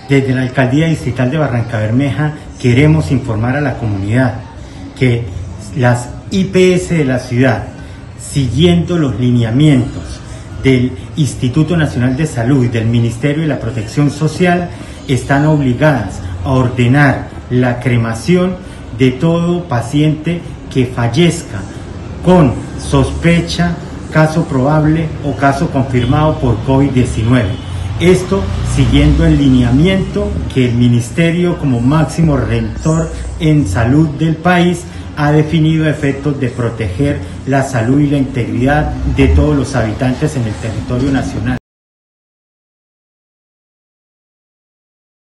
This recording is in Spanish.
Desde la Alcaldía Distrital de Barrancabermeja queremos informar a la comunidad que las IPS de la ciudad, siguiendo los lineamientos del Instituto Nacional de Salud y del Ministerio de la Protección Social, están obligadas a ordenar la cremación de todo paciente que fallezca con sospecha, caso probable o caso confirmado por COVID-19. Esto siguiendo el lineamiento que el Ministerio, como máximo rector en salud del país, ha definido a efectos de proteger la salud y la integridad de todos los habitantes en el territorio nacional.